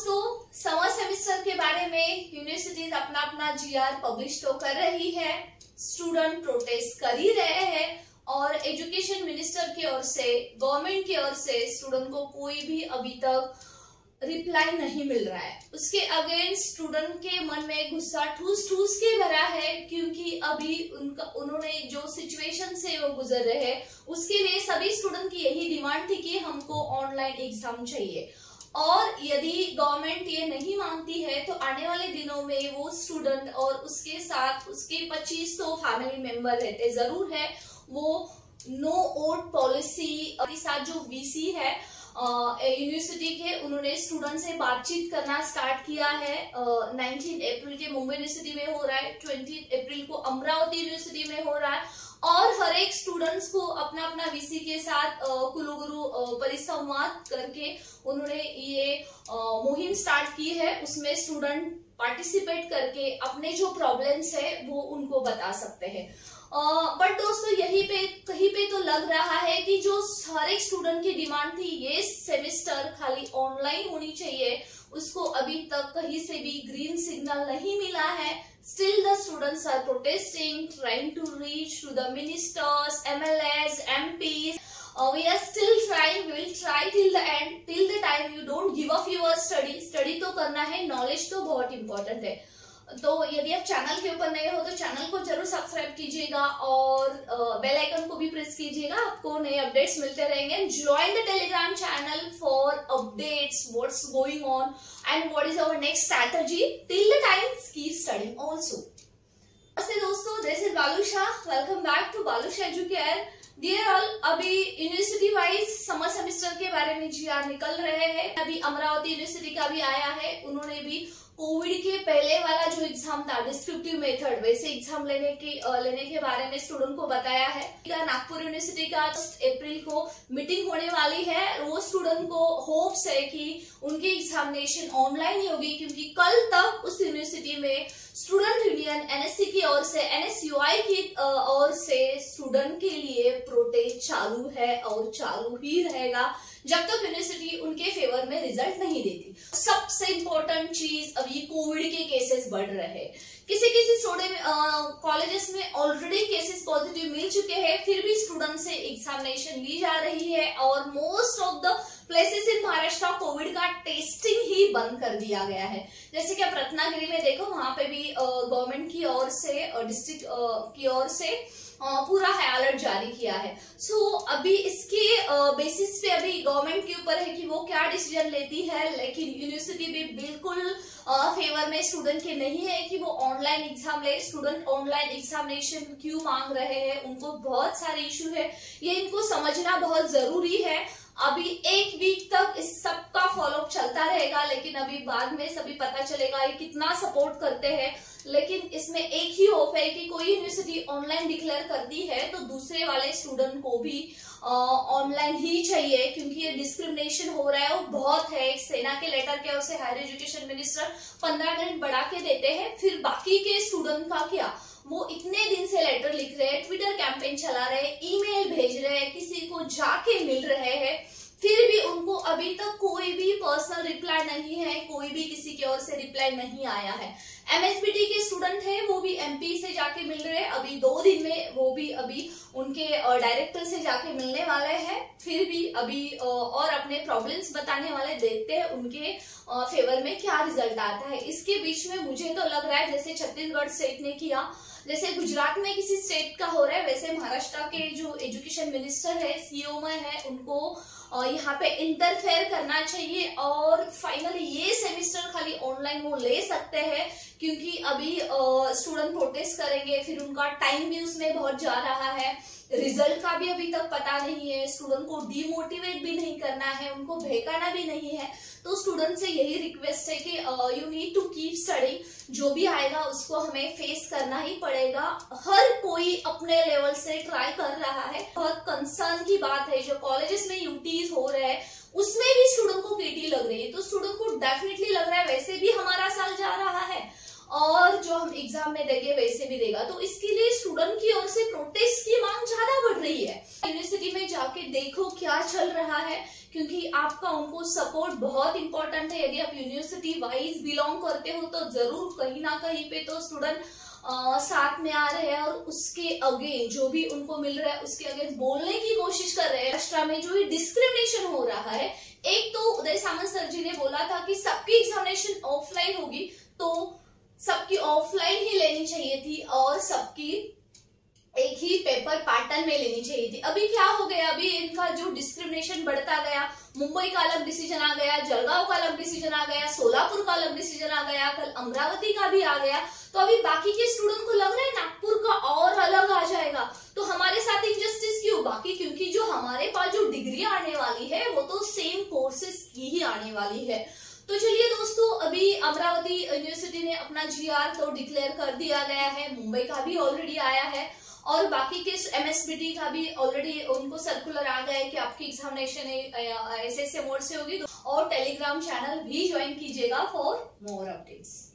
दोस्तों, summer semester के बारे में यूनिवर्सिटीज अपना अपना जीआर पब्लिश तो कर रही है, स्टूडेंट प्रोटेस्ट कर ही रहे हैं और एजुकेशन मिनिस्टर की ओर से, गवर्नमेंट की ओर से स्टूडेंट को कोई भी अभी तक रिप्लाई नहीं मिल रहा है। उसके अगेंस्ट स्टूडेंट के मन में गुस्सा ठूस ठूस के भरा है, क्योंकि अभी उन्होंने जो सिचुएशन से वो गुजर रहे हैं उसके लिए सभी स्टूडेंट की यही डिमांड थी कि हमको ऑनलाइन एग्जाम चाहिए। और यदि गवर्नमेंट ये नहीं मानती है तो आने वाले दिनों में वो स्टूडेंट और उसके साथ उसके 2500 फैमिली मेंबर रहते जरूर है, वो नो वोट पॉलिसी के साथ जो वीसी है यूनिवर्सिटी के, उन्होंने स्टूडेंट से बातचीत करना स्टार्ट किया है। 19 अप्रैल के मुंबई यूनिवर्सिटी में हो रहा है, 20 अप्रैल को अमरावती यूनिवर्सिटी में हो रहा है और हर एक स्टूडेंट्स को अपना अपना वीसी के साथ कुलगुरु परिसंवाद करके उन्होंने ये मुहिम स्टार्ट की है। उसमें स्टूडेंट पार्टिसिपेट करके अपने जो प्रॉब्लम्स है वो उनको बता सकते हैं। बट दोस्तों, यहीं पे कहीं पे तो लग रहा है कि जो हर एक स्टूडेंट की डिमांड थी ये सेमेस्टर खाली ऑनलाइन होनी चाहिए, उसको अभी तक कहीं से भी ग्रीन सिग्नल नहीं मिला है। Still the students are protesting, trying to reach to the ministers, MLAs, MPs. We are still trying, we will try till the end, till the time you don't give up your study. Study तो करना है, knowledge तो बहुत important है। तो यदि आप channel के ऊपर नए हो तो चैनल को जरूर सब्सक्राइब कीजिएगा और बेल आइकन को भी प्रेस कीजिएगा, आपको नए अपडेट्स मिलते रहेंगे। Join the Telegram channel for updates, what's going on and what is our next strategy. Till the time keep studying also. नमस्ते दोस्तों, this is Balusha, welcome back to Balusha educare. Dear all, अभी university wise summer semester के बारे में GR निकल रहे हैं। अभी अमरावती यूनिवर्सिटी का भी आया है, उन्होंने भी कोविड के पहले वाला जो एग्जाम था डिस्क्रिप्टिव मेथड, वैसे एग्जाम लेने के बारे में स्टूडेंट को बताया है। नागपुर यूनिवर्सिटी का 1 अप्रैल को मीटिंग होने वाली है, वो स्टूडेंट को होप्स है कि उनकी एग्जामिनेशन ऑनलाइन ही होगी, क्योंकि कल तक उस यूनिवर्सिटी में स्टूडेंट यूनियन एनएससी की ओर से, एनएसयूआई की ओर से स्टूडेंट के लिए प्रोटेस्ट चालू है और चालू ही रहेगा जब तक यूनिवर्सिटी उनके फेवर में रिजल्ट नहीं देती। सबसे इम्पोर्टेंट चीज, अभी कोविड के केसेस बढ़ रहे हैं, किसी कॉलेजेस में ऑलरेडी केसेस पॉजिटिव मिल चुके हैं, फिर भी स्टूडेंट से एग्जामिनेशन ली जा रही है और most of the places in Maharashtra covid का टेस्टिंग ही बंद कर दिया गया है। जैसे कि आप रत्नागिरी में देखो, वहां पे भी गवर्नमेंट की ओर से, डिस्ट्रिक्ट की ओर से पूरा हाई अलर्ट जारी किया है। सो अभी इसके बेसिस पे अभी गवर्नमेंट के ऊपर है कि वो क्या डिसीजन लेती है, लेकिन यूनिवर्सिटी भी बिल्कुल फेवर में स्टूडेंट के नहीं है कि वो ऑनलाइन एग्जाम ले। स्टूडेंट ऑनलाइन एग्जामिनेशन क्यों मांग रहे हैं, उनको बहुत सारे इश्यू है, ये इनको समझना बहुत जरूरी है। अभी 1 वीक तक इस सब का फॉलोअप चलता रहेगा, लेकिन अभी बाद में सभी पता चलेगा ये कितना सपोर्ट करते हैं। लेकिन इसमें एक ही होप है कि कोई यूनिवर्सिटी ऑनलाइन डिक्लेयर करती है तो दूसरे वाले स्टूडेंट को भी ऑनलाइन ही चाहिए, क्योंकि ये डिस्क्रिमिनेशन हो रहा है वो बहुत है। सेना के लेटर के ओर से हायर एजुकेशन मिनिस्टर 15 दिन बढ़ा के देते हैं, फिर बाकी के स्टूडेंट का क्या, वो इतने दिन से लेटर लिख रहे हैं, ट्विटर कैंपेन चला रहे हैं, ईमेल भेज रहे हैं, किसी को जाके मिल रहे हैं, फिर भी उनको अभी तक कोई भी पर्सनल रिप्लाई नहीं है, कोई भी किसी की ओर से रिप्लाई नहीं आया है। एमएसबीटी के स्टूडेंट है, वो भी एमपी से जाके मिल रहे हैं, अभी 2 दिन में वो भी अभी उनके डायरेक्टर से जाके मिलने वाले हैं, फिर भी अभी और अपने प्रॉब्लम्स बताने वाले, देखते हैं उनके फेवर में क्या रिजल्ट आता है। इसके बीच में मुझे तो लग रहा है जैसे छत्तीसगढ़ स्टेट ने किया, जैसे गुजरात में किसी स्टेट का हो रहा है, वैसे महाराष्ट्र के जो एजुकेशन मिनिस्टर है, सीओ में है, उनको यहाँ पे इंटरफेयर करना चाहिए और फाइनली ये सेमेस्टर खाली ऑनलाइन वो ले सकते हैं, क्योंकि अभी स्टूडेंट प्रोटेस्ट करेंगे, फिर उनका टाइम भी उसमें बहुत जा रहा है, रिजल्ट का भी अभी तक पता नहीं है, स्टूडेंट को डिमोटिवेट भी नहीं करना है, उनको बहकाना भी नहीं है। तो स्टूडेंट से यही रिक्वेस्ट है कि you need to keep study, जो भी आएगा उसको हमें फेस करना ही पड़ेगा। हर कोई अपने लेवल से ट्राई कर रहा है। बहुत कंसर्न की बात है, जो कॉलेजेस में यूटीज हो रहे हैं उसमें भी स्टूडेंट को केटी लग रही है, तो स्टूडेंट को डेफिनेटली लग रहा है वैसे भी हमारा साल जा रहा है और जो हम एग्जाम में देंगे वैसे भी देगा, तो इसके लिए स्टूडेंट की ओर से प्रोटेस्ट की मांग ज्यादा बढ़ रही है। यूनिवर्सिटी में जाके देखो क्या चल रहा है, क्योंकि आपका उनको आपको सपोर्ट बहुत इंपॉर्टेंट है। यदि आप यूनिवर्सिटी वाइज बिलोंग करते हो तो जरूर कहीं ना कहीं पे तो स्टूडेंट साथ में आ रहे हैं और उसके अगेंस्ट जो भी उनको मिल रहा है उसके अगेंस्ट बोलने की कोशिश कर रहे हैं। महाराष्ट्र में जो डिस्क्रिमिनेशन हो रहा है, एक तो उदय सामंत सर जी ने बोला था कि सबकी एग्जामिनेशन ऑफलाइन होगी तो सबकी ऑफलाइन ही लेनी चाहिए थी और सबकी एक ही पेपर पैटर्न में लेनी चाहिए थी। अभी क्या हो गया, अभी इनका जो डिस्क्रिमिनेशन बढ़ता गया, मुंबई का अलग डिसीजन आ गया, जलगांव का अलग डिसीजन आ गया, सोलापुर का अलग डिसीजन आ गया, कल अमरावती का भी आ गया। तो अभी बाकी के स्टूडेंट को लग रहा है नागपुर का और अलग आ जाएगा, तो हमारे साथ इनजस्टिस क्यों? बाकी क्योंकि जो हमारे पास जो डिग्री आने वाली है वो तो सेम कोर्सेज की ही आने वाली है। तो चलिए दोस्तों, अभी अमरावती यूनिवर्सिटी ने अपना जीआर तो डिक्लेयर कर दिया गया है, मुंबई का भी ऑलरेडी आया है और बाकी के एमएसबीटी का भी ऑलरेडी उनको सर्कुलर आ गया है कि आपकी एग्जामिनेशन ऐसे मोड से होगी। और टेलीग्राम चैनल भी ज्वाइन कीजिएगा फॉर मोर अपडेट्स।